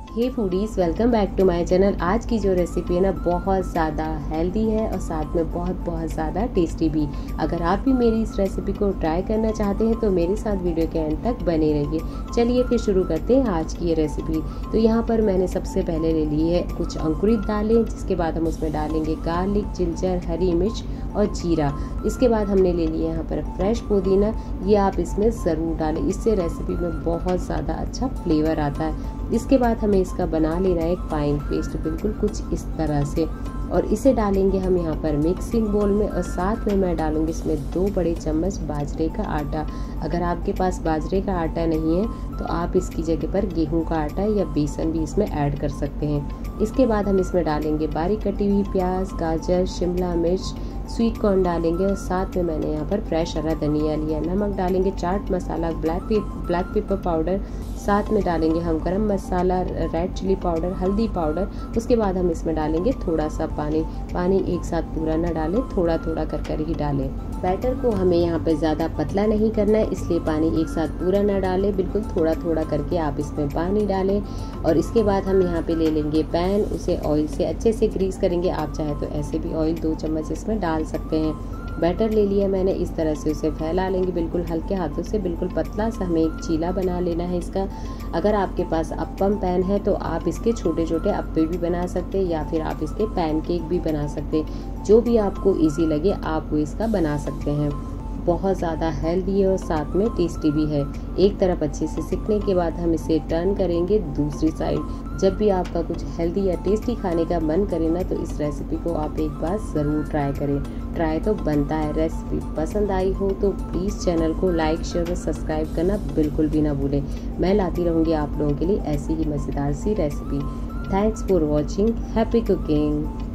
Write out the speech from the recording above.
Hey foodies, welcome back to my channel. आज की जो रेसिपी है ना बहुत ज़्यादा हेल्दी है और साथ में बहुत ज़्यादा टेस्टी भी। अगर आप भी मेरी इस रेसिपी को ट्राई करना चाहते हैं तो मेरे साथ वीडियो के एंड तक बने रहिए। चलिए फिर शुरू करते हैं आज की ये रेसिपी। तो यहाँ पर मैंने सबसे पहले ले ली है कुछ अंकुरित दालें, जिसके बाद हम उसमें डालेंगे गार्लिक, जिंजर, हरी मिर्च और जीरा। इसके बाद हमने ले लिया यहाँ पर फ्रेश पुदीना। ये आप इसमें ज़रूर डालें, इससे रेसिपी में बहुत ज़्यादा अच्छा फ्लेवर आता है। इसके बाद हमें इसका बना लेना है एक फाइन पेस्ट, बिल्कुल कुछ इस तरह से, और इसे डालेंगे हम यहाँ पर मिक्सिंग बोल में। और साथ में मैं डालूंगी इसमें 2 बड़े चम्मच बाजरे का आटा। अगर आपके पास बाजरे का आटा नहीं है तो आप इसकी जगह पर गेहूं का आटा या बेसन भी इसमें ऐड कर सकते हैं। इसके बाद हम इसमें डालेंगे बारीक कटी हुई प्याज, गाजर, शिमला मिर्च, स्वीट कॉर्न डालेंगे और साथ में मैंने यहाँ पर फ्रेश हरा धनिया लिया। नमक डालेंगे, chaat masala, black pepper powder, साथ में डालेंगे हम garam masala, red chilli powder, हल्दी पाउडर। उसके बाद हम इसमें डालेंगे थोड़ा सा पानी एक साथ पूरा ना डालें, थोड़ा थोड़ा कर ही डालें। बैटर को हमें यहाँ पे ज़्यादा पतला नहीं करना है, इसलिए पानी एक साथ पूरा ना डालें, बिल्कुल थोड़ा थोड़ा करके आप इसमें पानी डालें। और इसके बाद हम यहाँ पे ले लेंगे पैन, उसे ऑयल से अच्छे से ग्रीस करेंगे। आप चाहे तो ऐसे भी ऑयल 2 चम्मच इसमें डाल सकते हैं। बैटर ले लिया मैंने, इस तरह से उसे फैला लेंगे बिल्कुल हल्के हाथों से, बिल्कुल पतला सा हमें एक चीला बना लेना है इसका। अगर आपके पास अप्पम पैन है तो आप इसके छोटे छोटे अप्पे भी बना सकते हैं या फिर आप इसके पैनकेक भी बना सकते हैं। जो भी आपको इजी लगे आप वो इसका बना सकते हैं। बहुत ज़्यादा हेल्दी है और साथ में टेस्टी भी है। एक तरफ अच्छे से सिकने के बाद हम इसे टर्न करेंगे दूसरी साइड। जब भी आपका कुछ हेल्दी या टेस्टी खाने का मन करे ना तो इस रेसिपी को आप एक बार ज़रूर ट्राई करें। ट्राई तो बनता है। रेसिपी पसंद आई हो तो प्लीज़ चैनल को लाइक, शेयर और सब्सक्राइब करना बिल्कुल भी ना भूलें। मैं लाती रहूँगी आप लोगों के लिए ऐसी ही मज़ेदार सी recipe. Thanks for watching. Happy cooking.